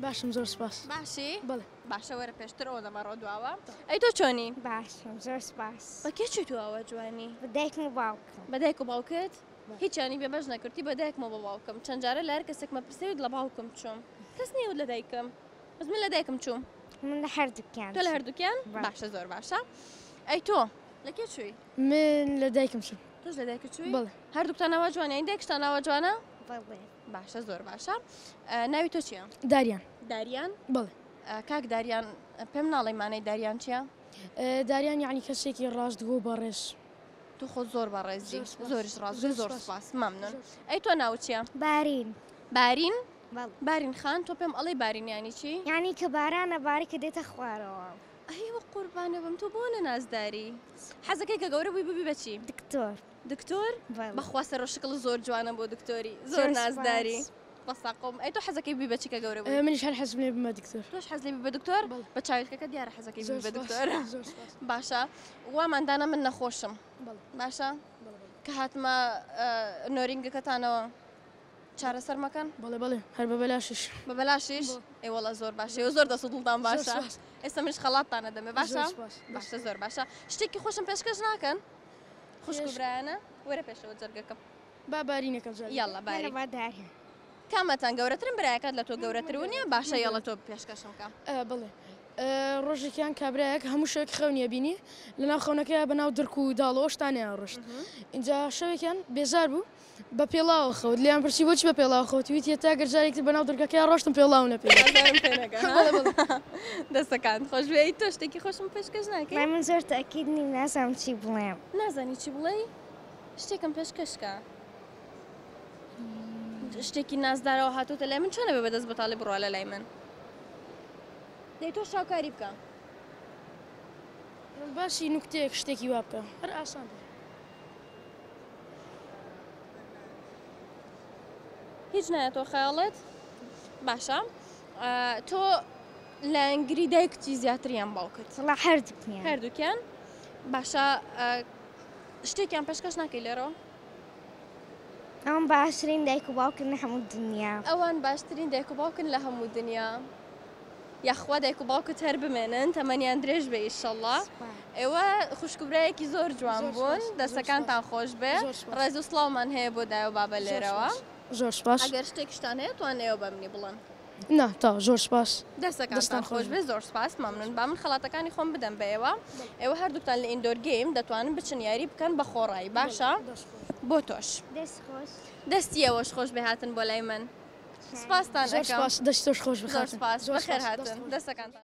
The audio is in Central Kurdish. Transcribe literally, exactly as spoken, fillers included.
باشم زۆر سپاس. باشی؟ بەڵێ. باشە وەرە پێشتر ئەو لەمە ڕۆدواوە. ئەی تۆ چۆنی؟ باشم زۆر سپاس. بە کێ چووی تو ئەوە جوانی؟ بە دایکم و باوکم. بە دایک و باوکت؟ هیچیانی بێبەش نەکردی بە دایکمەوە بە باوکم. چەند جارە لە هەر کەسێک مەپرسێت لە باوکم چووم. کەس نییەوت لە دایکم. بەس من لە دایکم چووم. من لە هەردووکیان. تۆ لە هەردووکیان؟ باشە زۆر باشە. ئەی تۆ لە کێ چووی؟ من لە دایکم چووم. تۆش لە دایکت چووی؟ بەڵێ. هەردووکتان ناوە جوانە؟ ئین دایکتان ناوە جوانە؟ بەڵێ. باشە زۆر باشە. ناوی تۆ چییە؟ داریان. داریان؟ بەڵێ. کاک داریان پێم ناڵێ مانای داریان چییە؟ داریان یعنی کەسێکی ڕاستگۆ بەڕێز. تو خۆ زۆر بەڕێزی زۆریش ڕاست زۆر سپاس مەمنون. ئەی تۆ ناو چییە؟ بارین. بارین؟ بەڵێ. بارین خان تۆ پێم ئەڵێ بارینیانی چی؟ یعنی کە بارانە باری کە دێتە خوارەوە. ئەیوە قوربانە بم تۆ بۆ نەنازداری؟ حەزەکەی کە گەورە بووی ببی بەچی؟ دکتۆر. دکتۆر؟ بەڵێ. بەخوا سەرۆشکڵ زۆر جوانە بۆ دکتۆری زۆر نازداری. بەساقۆم ئەی تۆ حەزەکەی ببی بەچی کە گەورە بووی؟ منیش هەر حەزم لێ بمە دکتۆر. تۆش حەز لێ بی بە دکتۆر؟ بە چاویلکەکە دیارە حەزەکەی ببی بە دکتۆر. زۆر سپاس. باشە واماندانە من نەخۆشم. باشە؟ کە هاتمە نۆرینگەکەتانەوە چارەسەر مەکەن؟ بەڵێ بەڵێ هەر بە بەلاشش. بە بەلاشیش؟ ئێ وەڵە زۆر باشە ئێوە زۆر دەسە دڵتان باشە. ئێستا منیش خەڵاتتانە دەمێ باشە؟ باشە زۆر باشە. شتێکی خۆشم پێشکەش ناکەن؟ خوشک و برایانە؟ وەرە پێشەوە جەرگەکەم. با بارینەکەم جارێ. یاڵا باری. با داریان. کامەتان گەورەترن برایەکەت لە تۆ گەورەتر ونیە باشە یاڵە تۆ پێشکەشم کە. بڵێ. ڕۆژێکیان کابراایەک هەموو شوێک خەونیە بینی لەناو خەونەکە بەناو دڕک و داڵەوە شتانیان ڕشت. اینجا شەوێکیان بێزار بوو بە پێڵاوە خەوت لیان پرسی بۆچی بە پێڵاو خەوت ویتە تا گەرجارێکتر بەناو دڕگەکەیان ڕۆشتم پێڵاو نەپێ. دەستەکان خۆش بێ تۆ شتێکی خۆشم پێشکەش ناکەی؟ من زۆر تاکید نیم نازانم چی بڵێم. نازانی چی بڵێ؟ شتێکم پێشکەشکە. شتێکی نازدارەوە هاتوتە لای من چۆنە بێ بەدەست بەتاڵی بڕوا لە لای من؟ دەی تۆ شاوکاری بکە. باسی نوکتەیەک شتێکی وا بکە هەر ئاسان. هیچ نایەتۆ خەیاڵت؟ باشە. تۆ لە ئەنگری دایکتی زیاتریان باوکت؟ وڵا هەردووکیان. هەردووکیان؟ باشە شتێکیان پێشکەش ناکەی لێرەوە؟ ئەوان باشترین دایک و باوکن لە هەموو دنیا. ئەوان باشترین دایک و باوکن لە هەموو دنیا. یاخوا دایک و باوکت هەر بمێنن تەمەنیان درێژ بێ ئیشەڵڵا. ئێوە خوشکبرایەکی زۆر جوان بوون دەستەکانتان خۆش بێ ڕێز و سڵاومان هەیە بۆ دای و بابە لێرەوە. زۆر سپاس. ئەگەر شتێکشتان هەیە توانێەوە بەمنی بڵێن. نا تا زۆر سپاس. دەستەکانتان خۆش بێ زۆر سپاس مەمنون با من خەڵاتەکانی خۆم بدەم بەیەوە. ئێوە هەردووتان لە ئیندۆر گەیم دەتوانن بچن یاری بکەن بە خۆڕایی باشە؟ بۆ تۆش. دەست خۆش. دەستی ئەوەش خۆش بێ هاتن بۆ لای من. سپاستان ئەەکەم. دەست تۆش خۆش بخاتن. زۆر سپاس بەخێر هاتن دەستەکانتان.